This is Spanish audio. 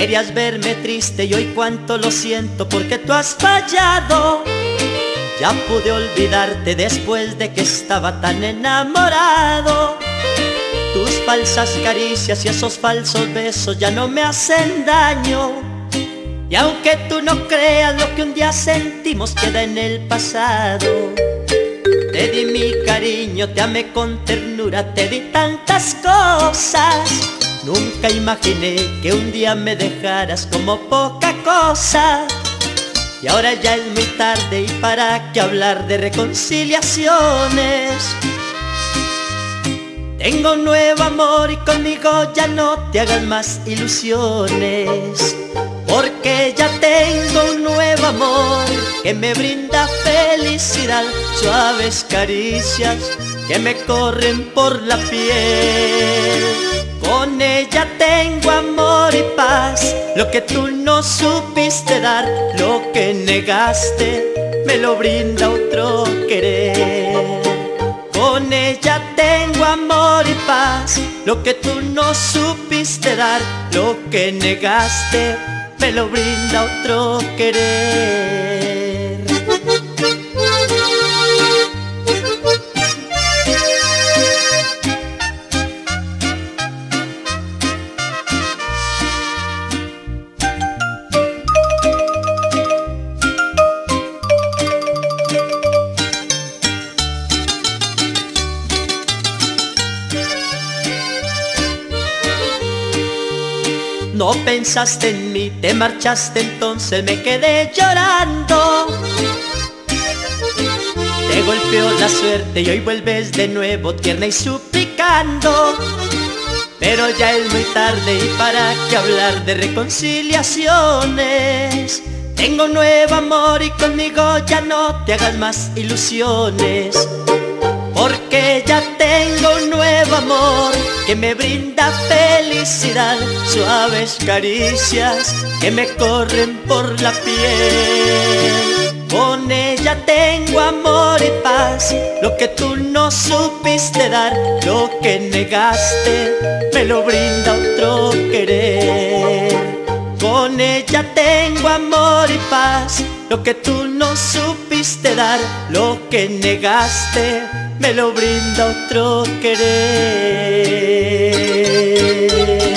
Querías verme triste y hoy cuánto lo siento porque tú has fallado. Ya pude olvidarte después de que estaba tan enamorado. Tus falsas caricias y esos falsos besos ya no me hacen daño. Y aunque tú no creas, lo que un día sentimos queda en el pasado. Te di mi cariño, te amé con ternura, te di tantas cosas. Nunca imaginé que un día me dejaras como poca cosa. Y ahora ya es muy tarde y para qué hablar de reconciliaciones. Tengo un nuevo amor y conmigo ya no te hagas más ilusiones. Porque ya tengo un nuevo amor que me brinda felicidad, suaves caricias que me corren por la piel. Con ella tengo amor y paz, lo que tú no supiste dar, lo que negaste, me lo brinda otro querer. Con ella tengo amor y paz, lo que tú no supiste dar, lo que negaste, me lo brinda otro querer. No pensaste en mí, te marchaste, entonces me quedé llorando. Te golpeó la suerte y hoy vuelves de nuevo tierna y suplicando. Pero ya es muy tarde y para qué hablar de reconciliaciones. Tengo un nuevo amor y conmigo ya no te hagas más ilusiones. Porque ya tengo un nuevo amor que me brinda felicidad, suaves caricias que me corren por la piel. Con ella tengo amor y paz, lo que tú no supiste dar, lo que negaste, me lo brinda otro querer. Con ella tengo amor y paz, lo que tú no supiste dar, lo que negaste, me lo brinda otro querer.